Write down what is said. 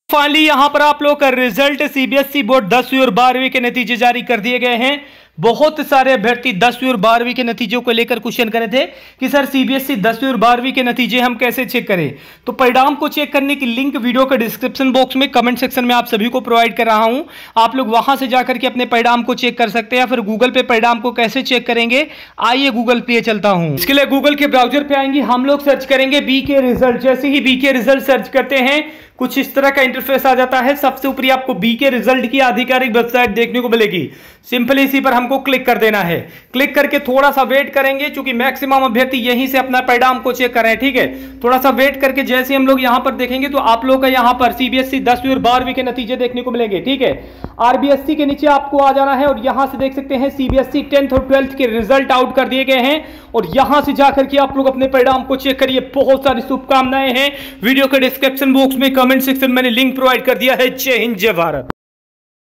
Finally यहां पर आप लोग का रिजल्ट सीबीएसई बोर्ड 10वीं और 12वीं के नतीजे जारी कर दिए गए हैं। बहुत सारे अभ्यर्थी 10वीं और 12वीं के नतीजों को लेकर क्वेश्चन करे थे कि सर सीबीएसई 10वीं और 12वीं के नतीजे हम कैसे चेक करें। तो परिणाम को चेक करने की लिंक वीडियो के डिस्क्रिप्शन बॉक्स में कमेंट सेक्शन में आप सभी को प्रोवाइड कर रहा हूं। आप लोग वहां से जाकर के अपने परिणाम को चेक कर सकते हैं, या फिर गूगल पे परिणाम को कैसे चेक करेंगे, आइए गूगल पे चलता हूं। इसके लिए गूगल के ब्राउजर पे आएंगे, हम लोग सर्च करेंगे बी के रिजल्ट। जैसे ही बी के रिजल्ट सर्च करते हैं कुछ इस तरह का इंटरफेस आ जाता है। सबसे ऊपर आपको बी के रिजल्ट की आधिकारिक वेबसाइट देखने को मिलेगी। सिंपली इसी पर हमको क्लिक कर देना है। क्लिक करके थोड़ा सा वेट करेंगे, क्योंकि मैक्सिमम अभ्यर्थी यहीं से अपना परिणाम को चेक कर रहे हैं। ठीक है, थोड़ा सा वेट करके जैसे हम लोग यहां पर देखेंगे तो आप लोग का यहां पर सीबीएसई 10वीं और 12वीं के नतीजे देखने को मिलेंगे। ठीक है, आरबीएससी के नीचे आपको आ जाना है और यहां से देख सकते हैं सीबीएसई 10th और 12th के रिजल्ट आउट कर दिए गए हैं, और यहां से जाकर के आप लोग अपने परिणाम को चेक करिए। बहुत सारी शुभकामनाएं हैं। वीडियो के डिस्क्रिप्शन बॉक्स में कमेंट सेक्शन मैंने लिंक प्रोवाइड कर दिया है। जय हिंद, जय भारत।